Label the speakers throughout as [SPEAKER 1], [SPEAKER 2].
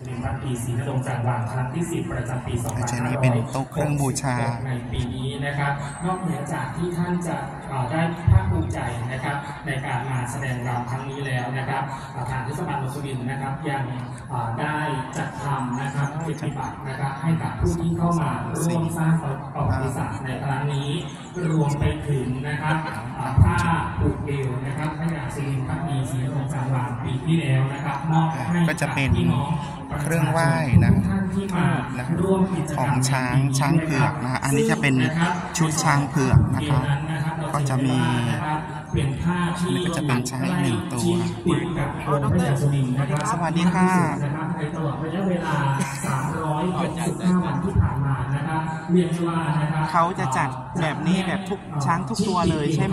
[SPEAKER 1] รินทร์พักดีศรีนรงค์จังหวัดครั้งที่10ประจำปี2566
[SPEAKER 2] นี้เป็นโต๊ะเครื่องบูชา
[SPEAKER 1] ในปีนี้นะครับนอกเหนือจากที่ท่านจะได้ภาคภูมิใจนะครับในการมาแสดงรำครั้งนี้แล้วนะครับทางเทศบาลเมืองสุรินทร์นะครับยังได้จัดทำนะครับกิจกรรมนะครับให้กับผู้ที่เข้ามาร่วมสร้างประวัติศาสตร์ในครั้งนี้รวมไปถึงนะครับผ้าผูกเอวนะครับพระยาศิรินทร์พักดีศรีนรงค์จังหวัดปีที่แล้วนะครับมอบให้
[SPEAKER 2] ก็จะเป็นเครื่องไหว้นะของช้างเผือกนะอันนี้จะเป็นชุดช้างเผือกนะครับก็จะมี
[SPEAKER 1] เป็นผ้าที่
[SPEAKER 2] ก็จะเป็นช้างหนึ่งตัวสวัสดีค่ะ
[SPEAKER 1] ในตลอดระยะเวลา365วันที่ผ่านมานะครับเรียนว่านะครับ
[SPEAKER 2] เขาจะจัดแบบนี้แบบทุกช้างทุกตัวเลยใช่ไหม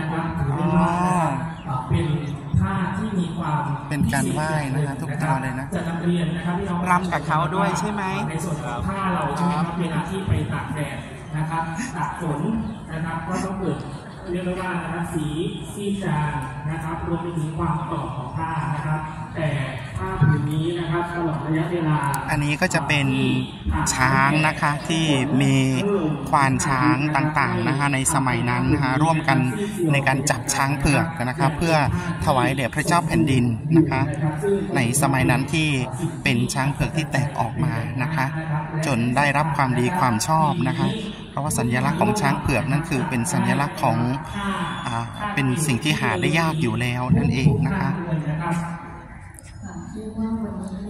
[SPEAKER 1] เป็นผ้าที่มีความ
[SPEAKER 2] เป็นการไหว้นะคะทุกตัวเลยนะรำกับเขาด้วยใช่ไหม
[SPEAKER 1] ในส่วนของผ้าเราใช่ไหมครับเวลาที่ไปตากแดดนะครับตากฝนนะครับก็ต้องเกิดเรียกว่านะครับสีซีดจางนะครับรวมไปถึงความกรอบของผ้านะครับแต่ผ้าผืนนี้นะครับตลอดระยะเวลา
[SPEAKER 2] อันนี้ก็จะเป็นช้างนะคะที่มีควานช้างต่างๆนะคะในสมัยนั้นนะคะร่วมกันในการจับช้างเผือกนะคะเพื่อถวายแด่พระเจ้าแผ่นดินนะคะในสมัยนั้นที่เป็นช้างเผือกที่แตกออกมานะคะจนได้รับความดีความชอบนะคะเพราะว่าสัญลักษณ์ของช้างเผือกนั่นคือเป็นสัญลักษณ์ของเป็นสิ่งที่หาได้ยากอยู่แล้วนั่นเองนะคะ